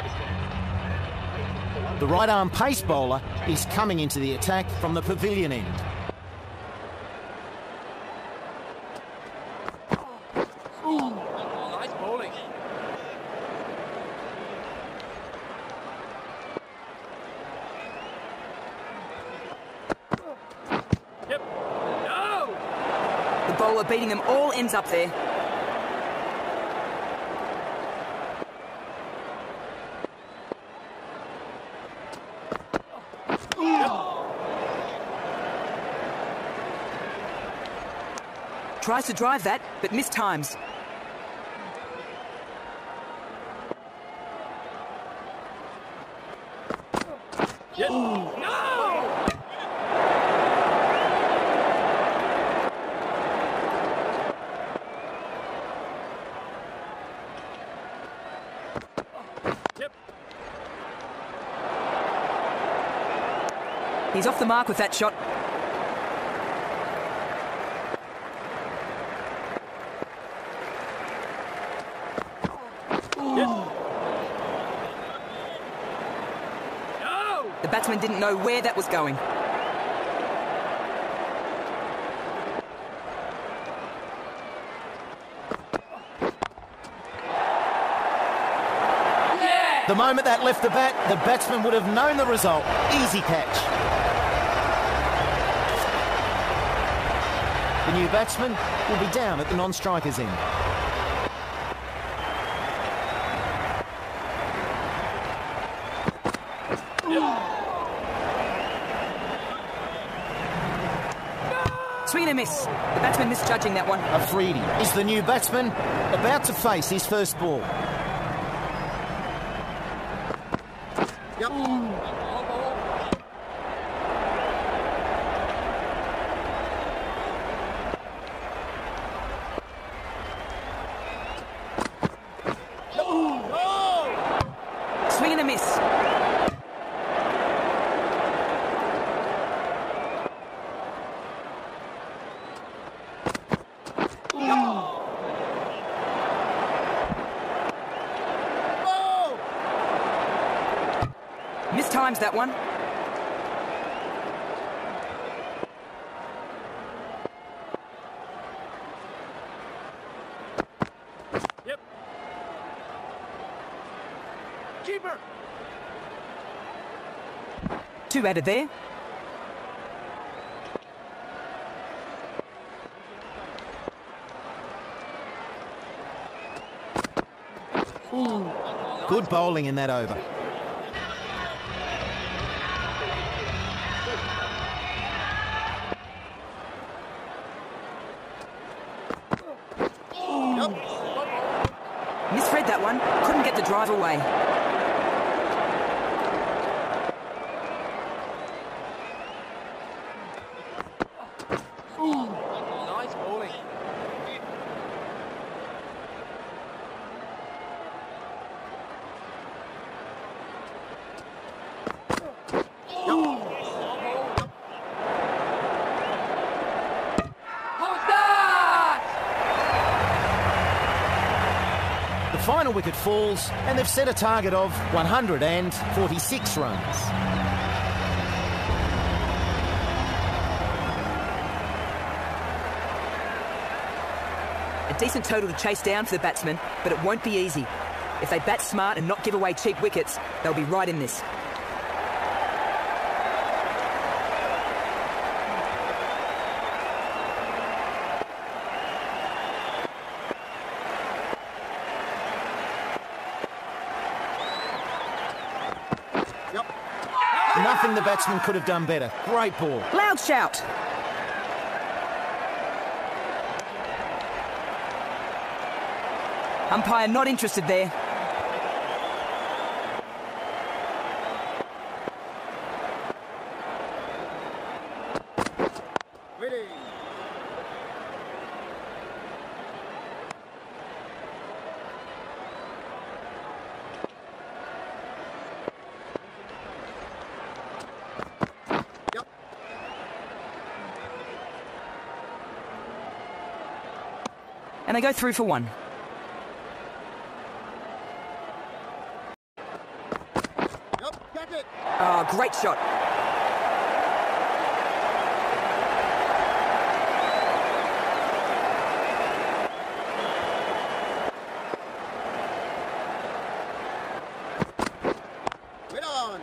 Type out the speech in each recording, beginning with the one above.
The right-arm pace bowler is coming into the attack from the pavilion end. Nice bowling. Yep. No! The bowler beating them all ends up there. Tries to drive that, but mistimes. Yes. No! Yep. He's off the mark with that shot. The batsman didn't know where that was going. Yeah! The moment that left the bat, the batsman would have known the result. Easy catch. The new batsman will be down at the non-striker's end. Swing and a miss. The batsman misjudging that one. Afridi is the new batsman about to face his first ball. Yep. Swing and a miss. Mistimes that one. Yep. Keeper. 2 added there. Good bowling in that over. Misread that one. Couldn't get the drive away. Nice bowling. The final wicket falls and they've set a target of 146 runs. A decent total to chase down for the batsmen, but it won't be easy. If they bat smart and not give away cheap wickets, they'll be right in this. Nothing the batsman could have done better. Great ball. Loud shout. Umpire not interested there. Ready. Yep. And they go through for 1. Oh, great shot. Wait on.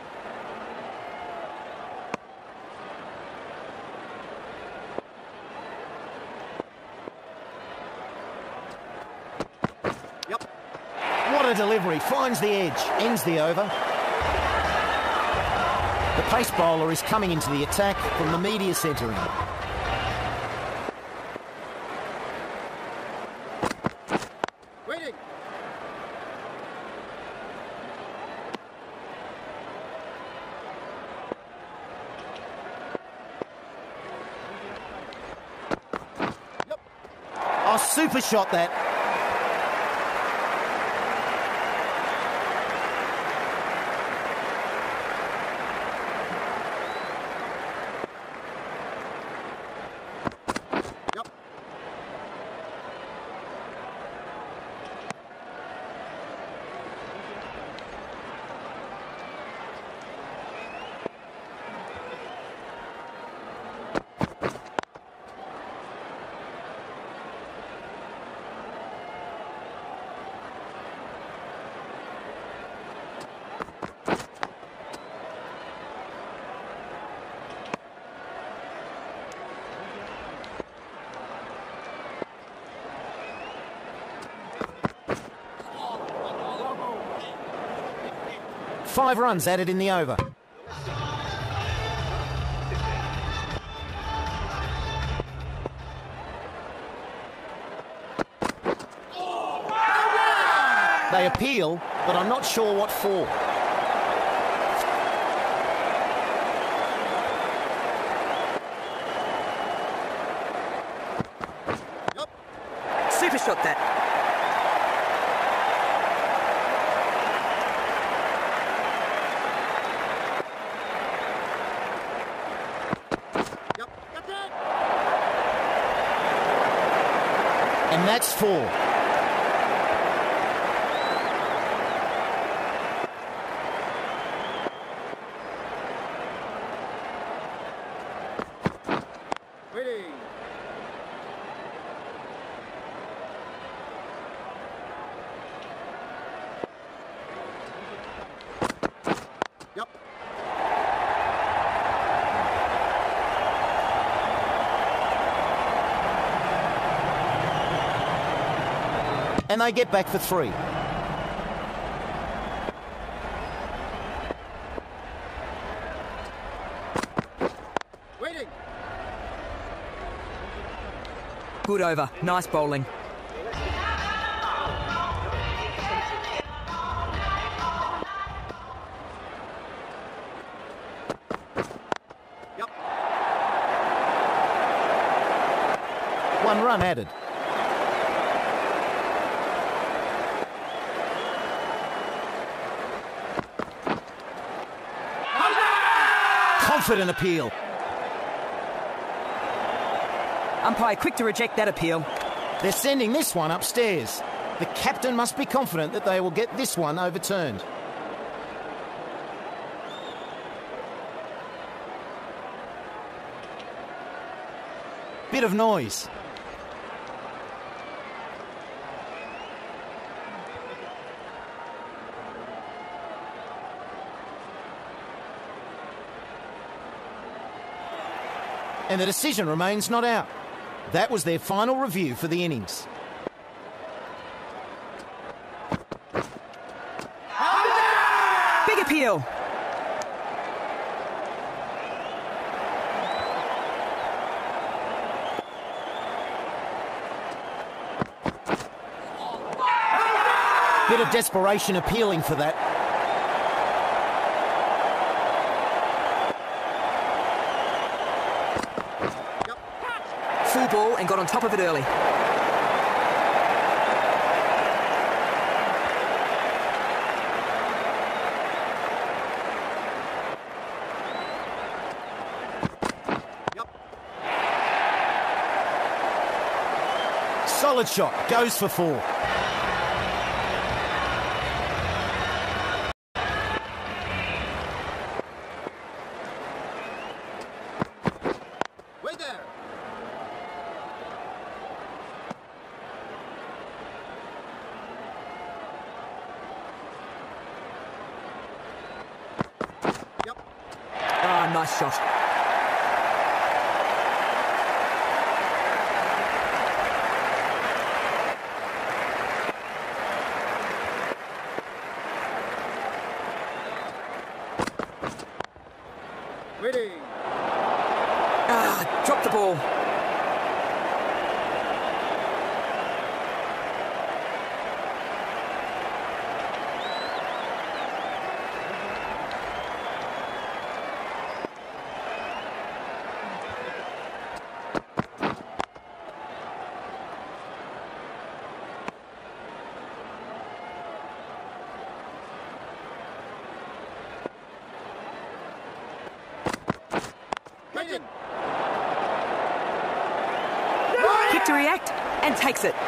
Yep. What a delivery. Finds the edge. Ends the over. The pace bowler is coming into the attack from the media centre end. Waiting. Yep. Oh, super shot that. Yep. Five runs added in the over. They appeal, but I'm not sure what for. Yep. Super shot that. Yep. That's it. And that's four. Waiting. Yep. And they get back for three. Waiting. Good over. Nice bowling. Yep. One run added. Confident appeal. Umpire quick to reject that appeal. They're sending this one upstairs. The captain must be confident that they will get this one overturned. Bit of noise. And the decision remains not out. That was their final review for the innings. Big appeal. Bit of desperation appealing for that. Full ball and got on top of it early. Yep. Solid shot. Goes for four. Oh, nice shot. Waiting. Ah, dropped the ball. Waiting. Quick to react and takes it.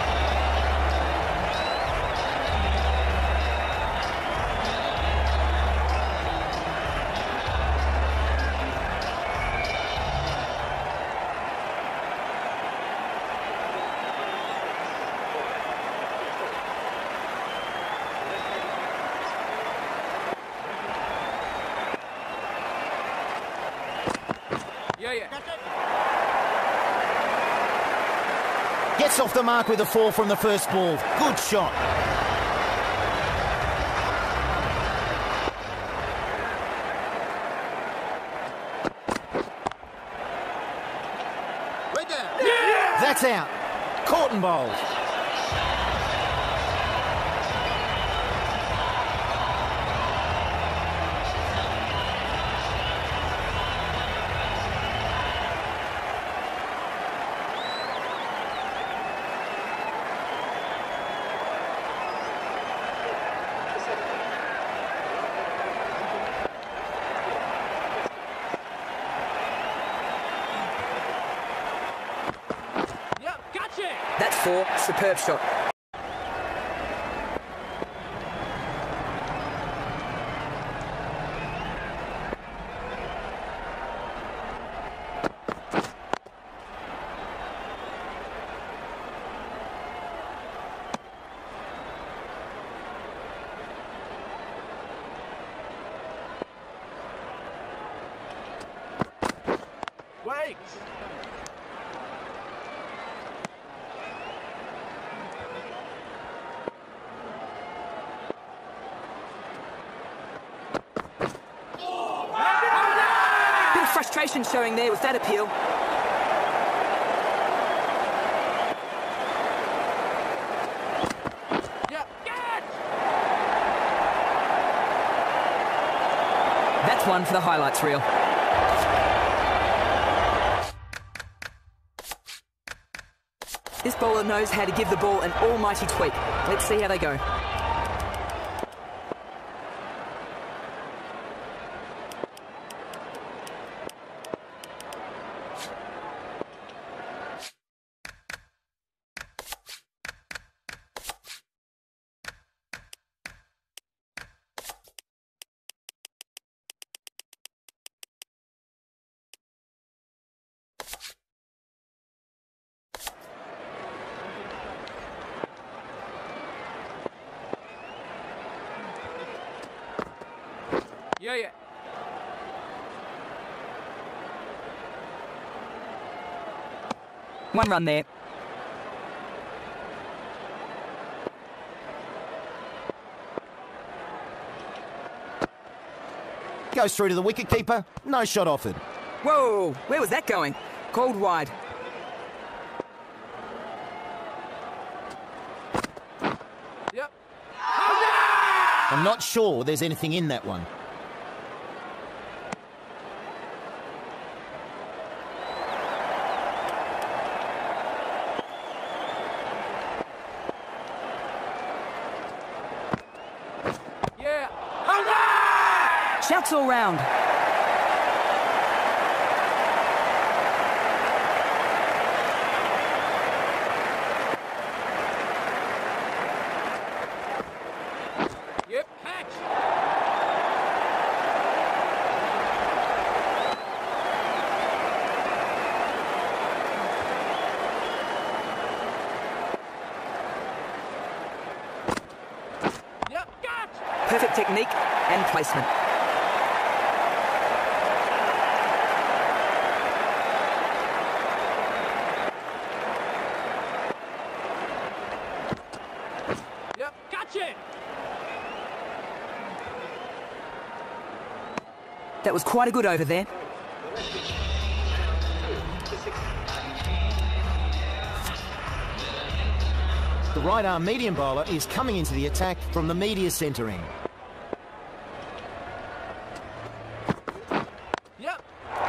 Yeah. Gets off the mark with a 4 from the first ball. Good shot. Right there. That's out. Caught and bowled. Yep, gotcha! That's 4. Superb shot. Wait! Bit of frustration showing there with that appeal. Yep, get! That's one for the highlights reel. This bowler knows how to give the ball an almighty tweak. Let's see how they go. Yeah. One run there. Goes through to the wicketkeeper. No shot offered. Whoa, where was that going? Called wide. Yep. I'm not sure there's anything in that one. Yeah. Hold on! Shouts all round. Yep, catch! Yep, catch! Perfect technique and placement. That was quite a good over there. The right-arm medium bowler is coming into the attack from the media centering. Yep.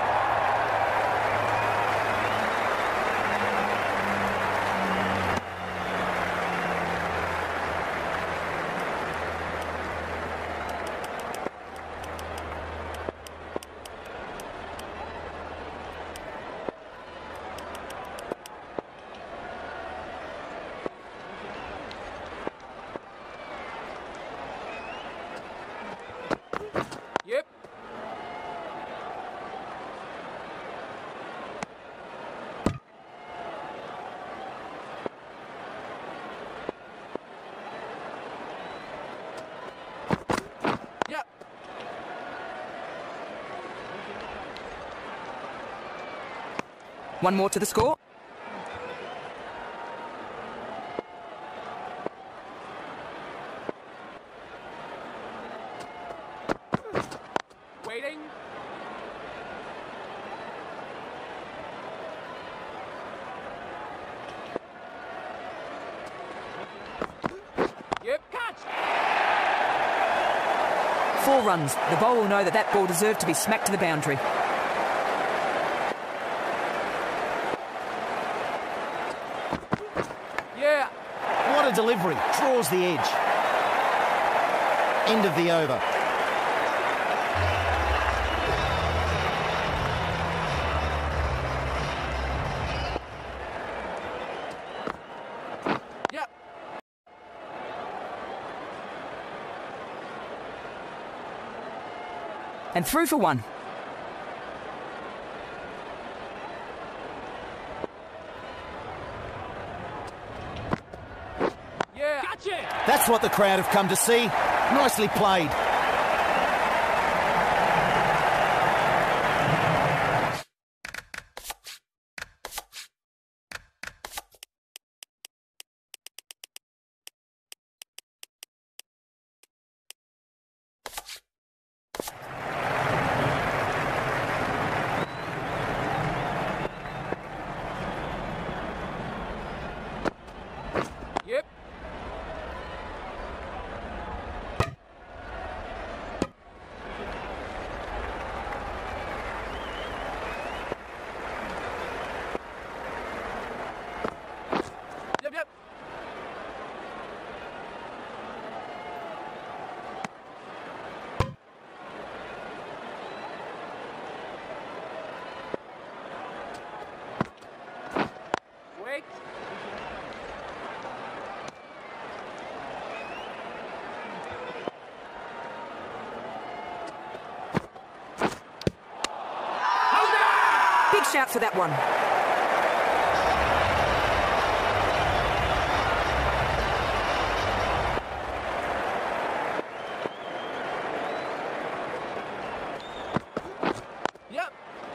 Yep. Yep. One more to the score. Waiting. Yep. Catch. 4 runs. The bowler will know that that ball deserved to be smacked to the boundary. Yeah. What a delivery. Draws the edge. End of the over. Yep. And through for 1. Yeah. Gotcha. That's what the crowd have come to see. Nicely played. Yep. Yep, yep. Wait. Big shout for that one. Yep.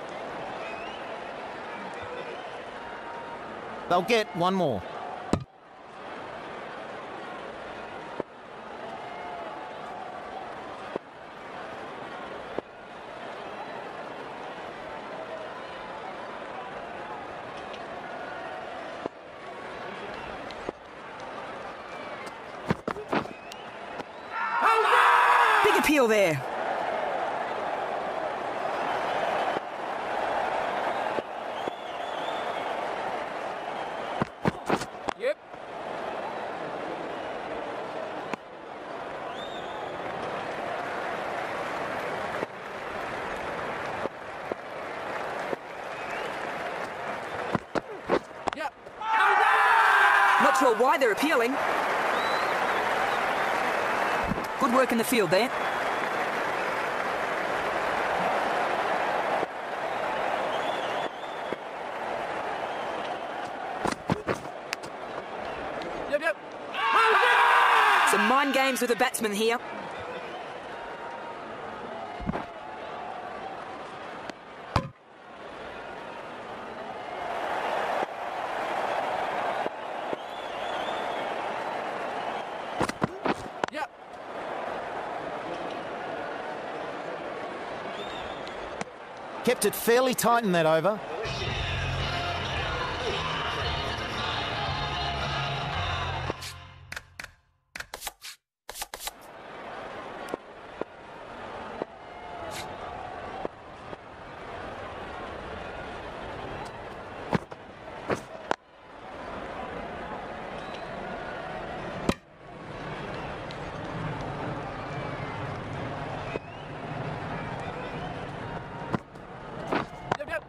They'll get one more. Big appeal there. Yep. Yep. Not sure why they're appealing. Good work in the field there. Yep, yep. Some mind games with the batsman here. Yep. Kept it fairly tight in that over. Yep, yep.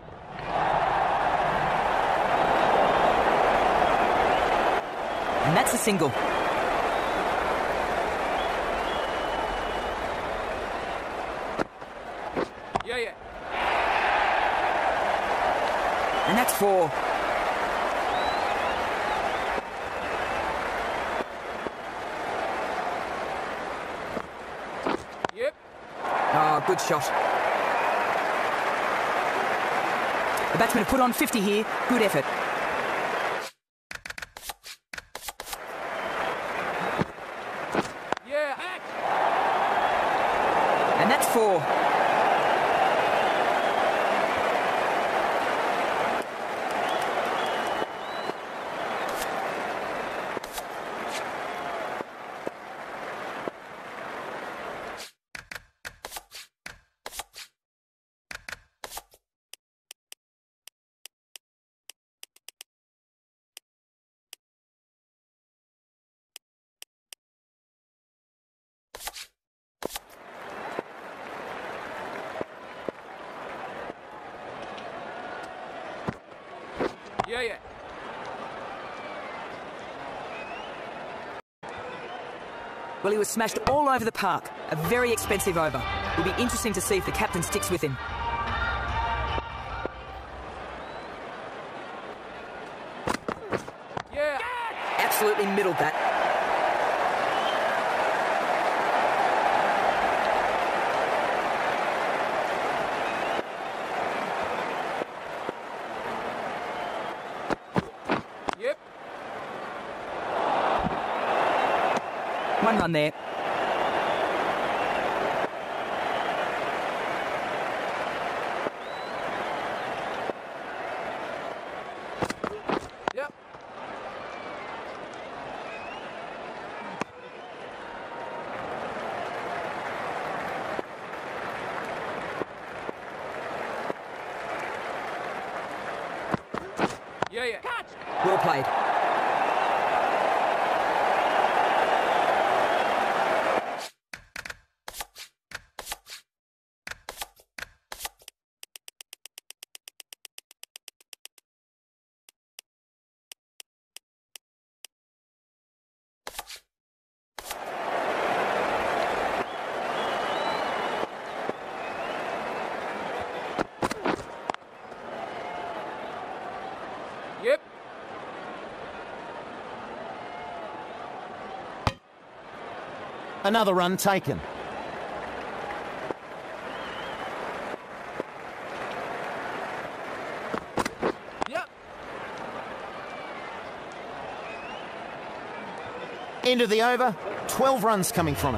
And that's a single. Yeah, yeah. And that's 4. Yep. Oh, good shot. The batsman have put on 50 here. Good effort. Yeah. Act. And that's 4. Yeah, yeah. Well, he was smashed all over the park. A very expensive over. It'll be interesting to see if the captain sticks with him. Yeah. Absolutely middled that. Yep. 1 run there. Yep. Yeah, yeah. Catch. Well played. Yep. Another run taken. Yep. End of the over. 12 runs coming from it.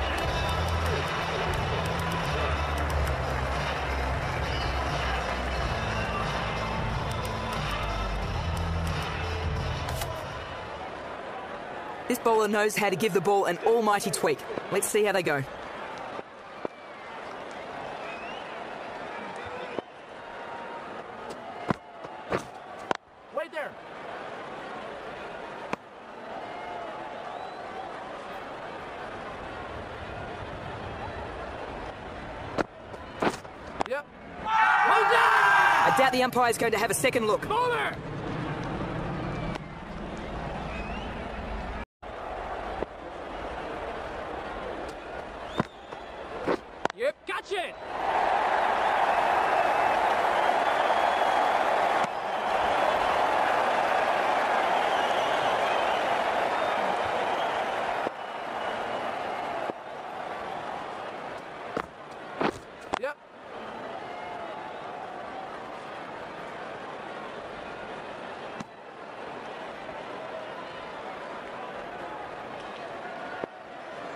This bowler knows how to give the ball an almighty tweak. Let's see how they go. Wait there. Yep. Hold down! I doubt the umpire's going to have a second look. Bowler! Yep, catch it! Yep.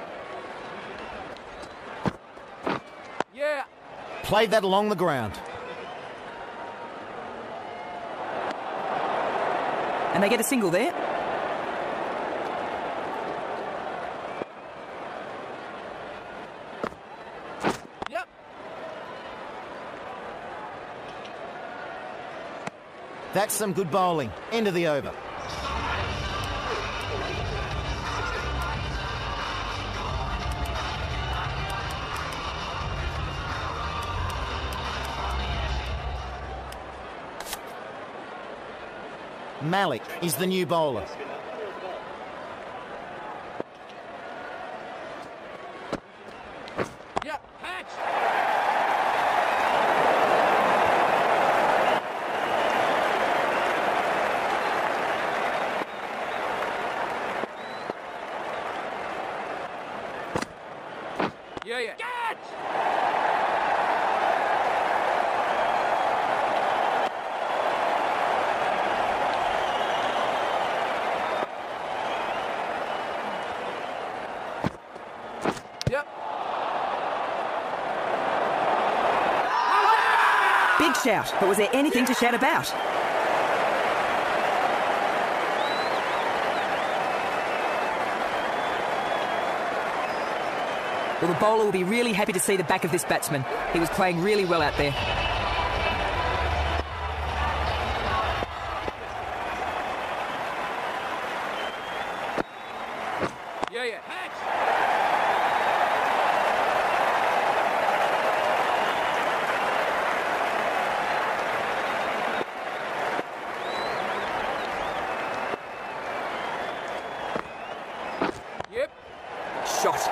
Yeah. Played that along the ground. And they get a single there. Yep. That's some good bowling. End of the over. Malik is the new bowler. Yep. Hatch. Yeah. Catch. Yep. Big shout, but was there anything to shout about? Well, the bowler will be really happy to see the back of this batsman. He was playing really well out there. Yeah. Hatch. Yep. Shot.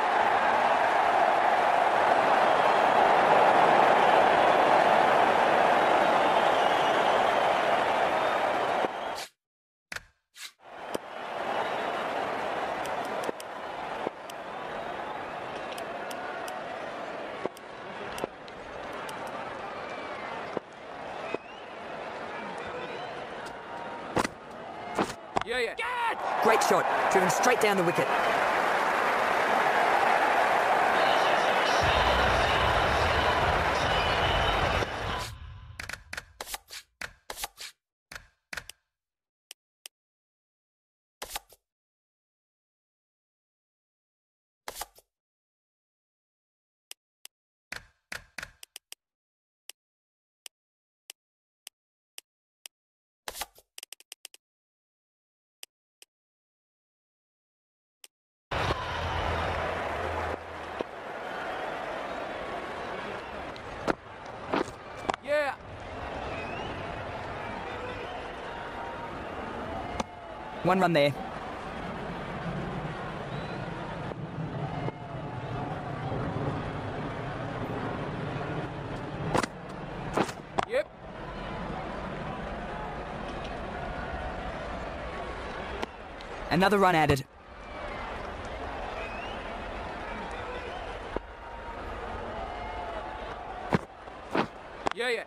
Yeah. Catch. Great shot, driven straight down the wicket. Yeah. One run there. Yep. Another run added. Yeah.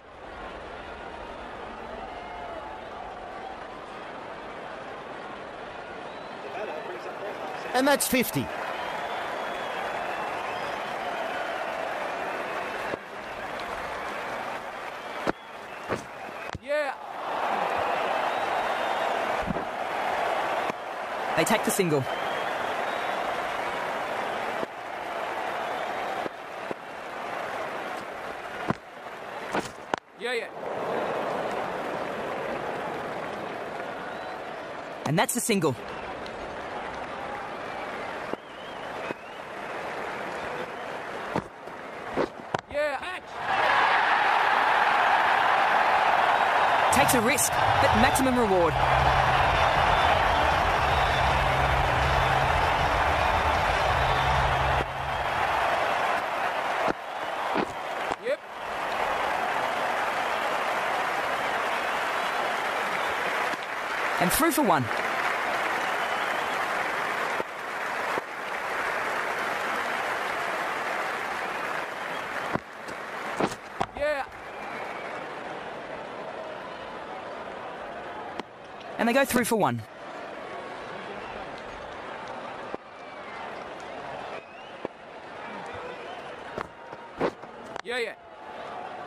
And that's 50. Yeah. They take the single. Yeah. And that's the single. Yeah. Hatch. Takes a risk, but maximum reward. Yep. And through for one. Yeah. And they go through for one. Yeah.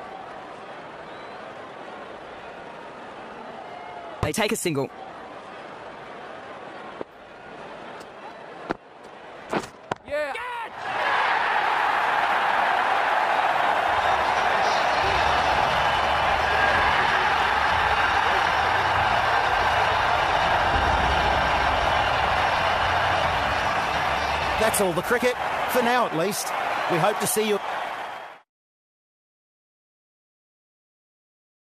They take a single. That's all the cricket, for now at least. We hope to see you...